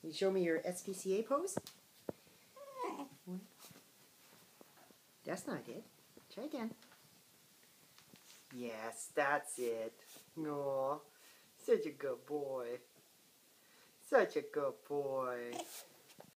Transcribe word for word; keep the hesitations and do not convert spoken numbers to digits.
You show me your S P C A pose? That's not it. Try again. Yes, that's it. Aw, such a good boy. Such a good boy.